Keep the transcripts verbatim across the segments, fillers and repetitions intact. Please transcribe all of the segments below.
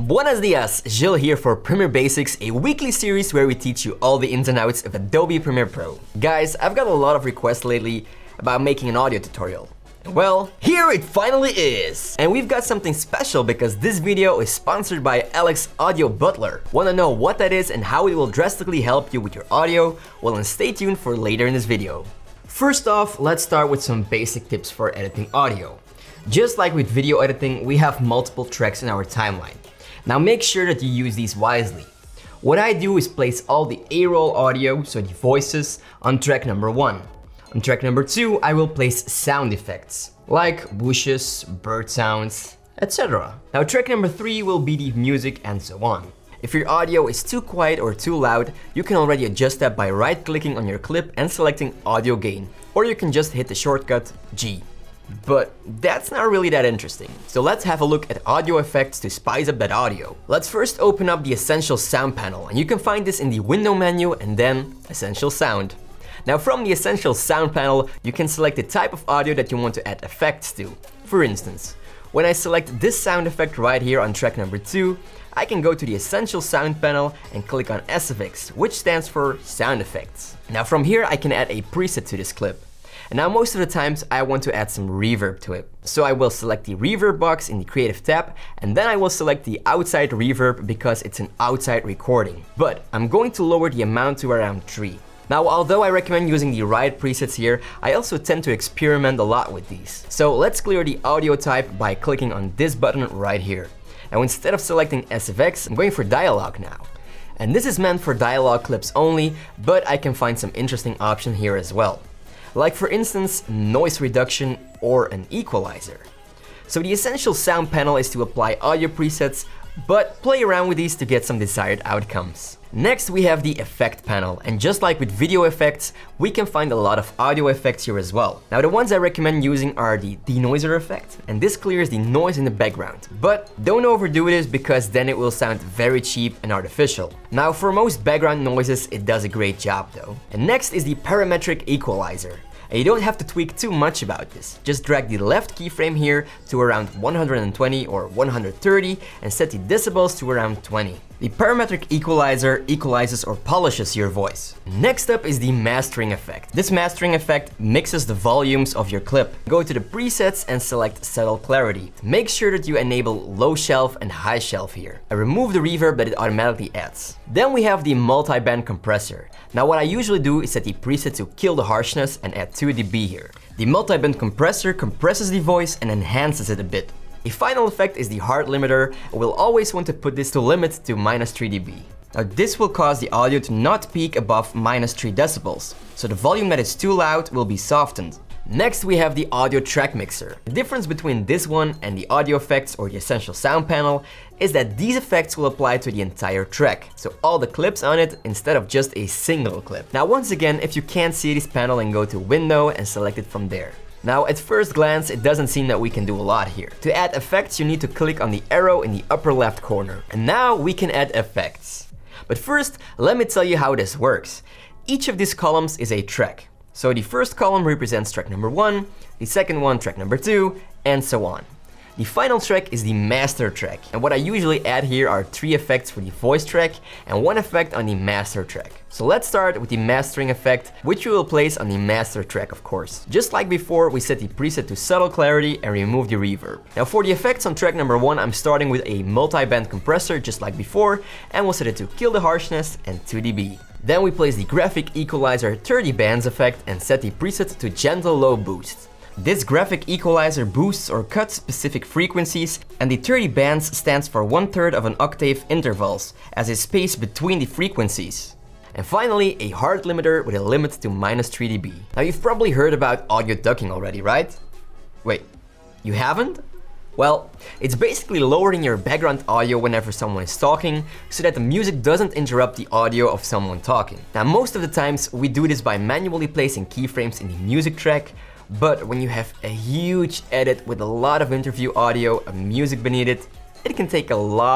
Buenos dias, Gil here for Premiere Basics, a weekly series where we teach you all the ins and outs of Adobe Premiere Pro. Guys, I've got a lot of requests lately about making an audio tutorial. Well, here it finally is! And we've got something special because this video is sponsored by Alex Audio Butler. Wanna know what that is and how it will drastically help you with your audio? Well, then stay tuned for later in this video. First off, let's start with some basic tips for editing audio. Just like with video editing, we have multiple tracks in our timeline. Now make sure that you use these wisely. What I do is place all the A-roll audio, so the voices, on track number one. On track number two, I will place sound effects, like bushes, bird sounds, et cetera. Now track number three will be the music and so on. If your audio is too quiet or too loud, you can already adjust that by right-clicking on your clip and selecting audio gain, or you can just hit the shortcut G. But that's not really that interesting. So let's have a look at audio effects to spice up that audio. Let's first open up the Essential Sound panel, and you can find this in the window menu and then Essential Sound. Now from the Essential Sound panel, you can select the type of audio that you want to add effects to. For instance, when I select this sound effect right here on track number two, I can go to the Essential Sound panel and click on S F X, which stands for Sound Effects. Now from here I can add a preset to this clip. And now most of the times I want to add some reverb to it. So I will select the reverb box in the Creative tab, and then I will select the outside reverb because it's an outside recording. But I'm going to lower the amount to around three. Now, although I recommend using the right presets here, I also tend to experiment a lot with these. So let's clear the audio type by clicking on this button right here. Now instead of selecting S F X, I'm going for dialogue now. And this is meant for dialogue clips only, but I can find some interesting options here as well. Like for instance, noise reduction or an equalizer. So the Essential Sound panel is to apply audio presets, but play around with these to get some desired outcomes. Next we have the Effect panel, and just like with video effects, we can find a lot of audio effects here as well. Now the ones I recommend using are the denoiser effect, and this clears the noise in the background. But don't overdo this because then it will sound very cheap and artificial. Now for most background noises, it does a great job though. And next is the Parametric Equalizer. And you don't have to tweak too much about this. Just drag the left keyframe here to around one hundred twenty or one hundred thirty and set the decibels to around twenty. The Parametric Equalizer equalizes or polishes your voice. Next up is the Mastering Effect. This Mastering Effect mixes the volumes of your clip. Go to the presets and select Subtle Clarity. Make sure that you enable Low Shelf and High Shelf here. And remove the reverb that it automatically adds. Then we have the Multiband Compressor. Now what I usually do is set the preset to kill the harshness and add two D B here. The Multiband Compressor compresses the voice and enhances it a bit. A final effect is the Hard Limiter, and we'll always want to put this to limit to minus three D B. Now this will cause the audio to not peak above minus three decibels, so the volume that is too loud will be softened. Next we have the Audio Track Mixer. The difference between this one and the audio effects or the Essential Sound panel is that these effects will apply to the entire track, so all the clips on it instead of just a single clip. Now once again, if you can't see this panel, then go to Window and select it from there. Now at first glance, it doesn't seem that we can do a lot here. To add effects, you need to click on the arrow in the upper left corner, and now we can add effects. But first, let me tell you how this works. Each of these columns is a track. So the first column represents track number one, the second one track number two, and so on. The final track is the master track, and what I usually add here are three effects for the voice track and one effect on the master track. So let's start with the mastering effect, which we will place on the master track, of course. Just like before, we set the preset to Subtle Clarity and remove the reverb. Now for the effects on track number one, I'm starting with a multi-band compressor just like before, and we'll set it to kill the harshness and two D B. Then we place the Graphic Equalizer thirty bands effect and set the preset to Gentle Low Boost. This graphic equalizer boosts or cuts specific frequencies, and the thirty bands stands for one third of an octave intervals, as a space between the frequencies. And finally, a hard limiter with a limit to minus three D B. Now you've probably heard about audio ducking already, right? Wait, you haven't? Well, it's basically lowering your background audio whenever someone is talking, so that the music doesn't interrupt the audio of someone talking. Now most of the times we do this by manually placing keyframes in the music track, but when you have a huge edit with a lot of interview audio and music beneath it, it can take a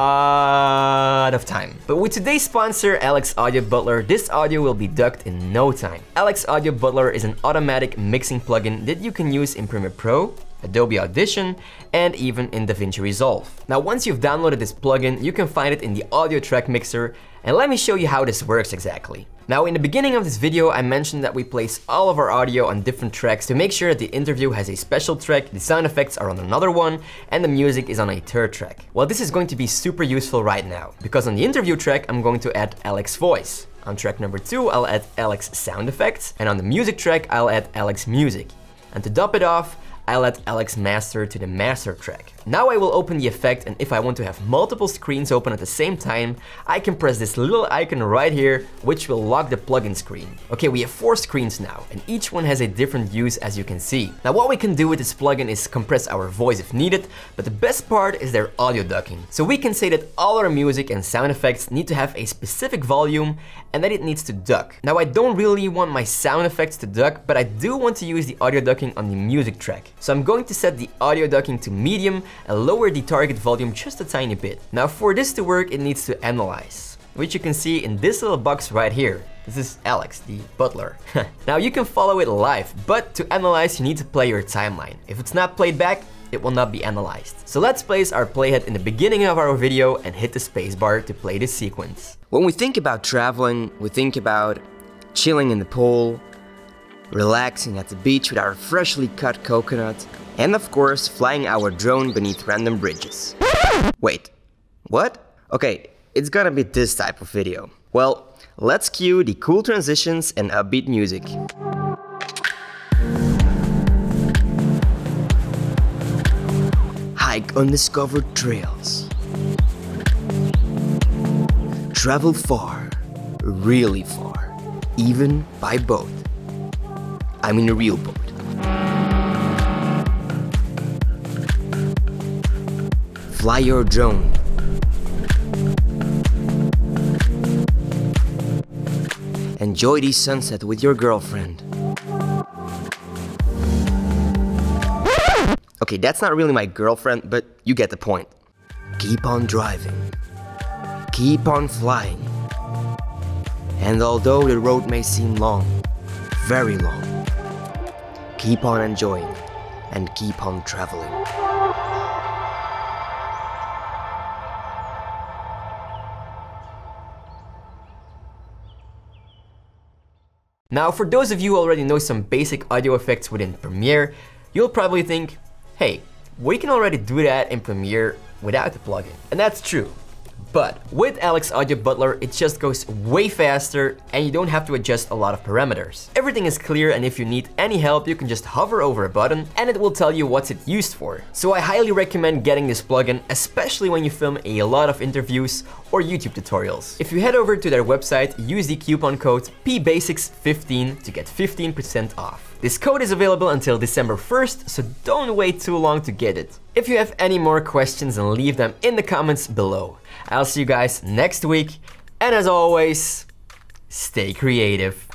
lot of time. But with today's sponsor, Alex Audio Butler, this audio will be ducked in no time. Alex Audio Butler is an automatic mixing plugin that you can use in Premiere Pro, Adobe Audition, and even in DaVinci Resolve. Now, once you've downloaded this plugin, you can find it in the audio track mixer, and let me show you how this works exactly. Now, in the beginning of this video, I mentioned that we place all of our audio on different tracks to make sure that the interview has a special track, the sound effects are on another one, and the music is on a third track. Well, this is going to be super useful right now, because on the interview track, I'm going to add Alex voice. On track number two, I'll add Alex sound effects, and on the music track, I'll add Alex music. And to top it off, I'll add Alex master to the master track. Now I will open the effect, and if I want to have multiple screens open at the same time, I can press this little icon right here, which will lock the plugin screen. Okay, we have four screens now, and each one has a different use, as you can see. Now what we can do with this plugin is compress our voice if needed, but the best part is their audio ducking. So we can say that all our music and sound effects need to have a specific volume and that it needs to duck. Now I don't really want my sound effects to duck, but I do want to use the audio ducking on the music track. So I'm going to set the audio ducking to medium and lower the target volume just a tiny bit. Now for this to work, it needs to analyze, which you can see in this little box right here. This is Alex, the butler. Now you can follow it live, but to analyze you need to play your timeline. If it's not played back, it will not be analyzed. So let's place our playhead in the beginning of our video and hit the spacebar to play this sequence. When we think about traveling, we think about chilling in the pool, relaxing at the beach with our freshly cut coconut, and of course flying our drone beneath random bridges. Wait, what? Okay, it's gonna be this type of video. Well, let's cue the cool transitions and upbeat music. Hike undiscovered trails. Travel far, really far, even by boat. I mean a real boat. Fly your drone. Enjoy the sunset with your girlfriend. Okay, that's not really my girlfriend, but you get the point. Keep on driving. Keep on flying. And although the road may seem long, very long, keep on enjoying and keep on traveling. Now, for those of you who already know some basic audio effects within Premiere, you'll probably think, hey, we can already do that in Premiere without the plugin. And that's true. But with Alex Audio Butler, it just goes way faster and you don't have to adjust a lot of parameters. Everything is clear, and if you need any help, you can just hover over a button and it will tell you what's it used for. So I highly recommend getting this plugin, especially when you film a lot of interviews or YouTube tutorials. If you head over to their website, use the coupon code P basics fifteen to get fifteen percent off. This code is available until December first, so don't wait too long to get it. If you have any more questions, then leave them in the comments below. I'll see you guys next week, and as always, stay creative.